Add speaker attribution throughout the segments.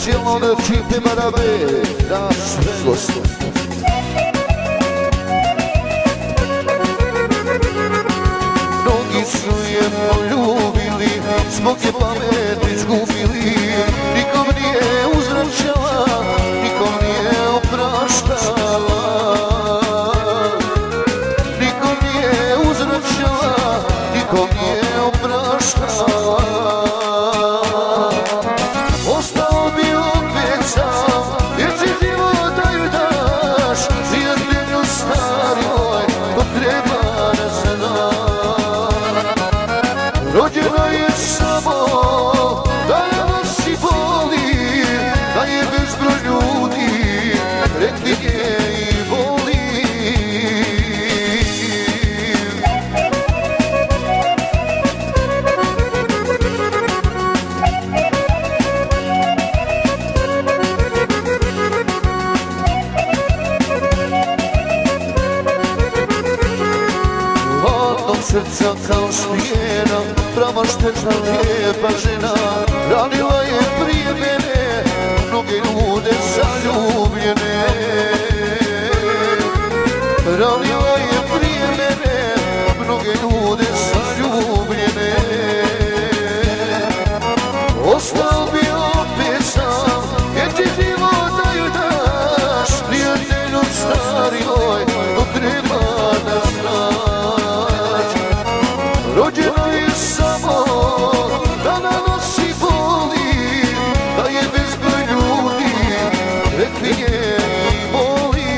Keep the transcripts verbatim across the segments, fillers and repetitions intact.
Speaker 1: specijalno Čipe Barabe za sve goste. Mnogi su je poljubili, zbog je pamet izgubili. Nikom nije uzvraćala, nikom nije opraštala. Nikom nije uzvraćala, nikom nije opraštala. Ostao bi opet sam, jer ti života ju daš. Prijatelju stari moj, to treba da zna. Rođena je samo da je nosi boli, da je bezbroj ljudi, rekli je i voli. Srca kao smijena, prava štetna lijepa žena. Ranila je prije mene mnoge ljude zaljubljene. Ranila je prije mene mnoge ljude zaljubljene. Ostao bi opet sam, jer ti života ju daš. Prijatelju stari moj, to treba da znaš. Rođena je samo da nanosi boli, da je bezbroj ljudi, rekli je i voli.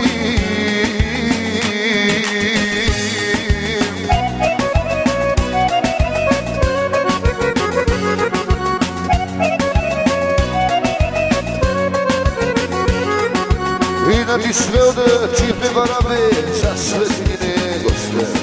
Speaker 1: I da ti sve ode Čipe Barabe za sve njene goste.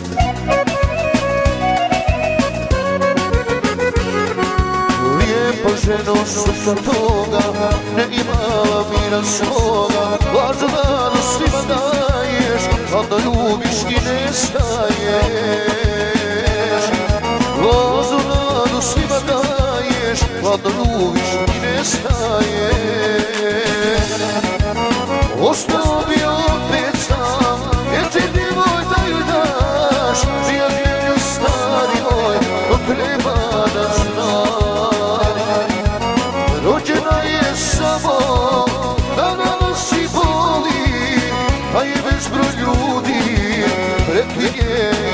Speaker 1: Ženo suša toga, ne imala mira svoga. Važno danu svima daješ, kada ljubiš i nestaješ. Važno danu svima daješ, kada ljubiš i nestaješ. Ostao bi opet sam, jer ti divoj da ju daš. Prijatelju stari moj, to treba da znaš. Rođena je samo da nanosi boli, a je bezbroj ljudi, rekli je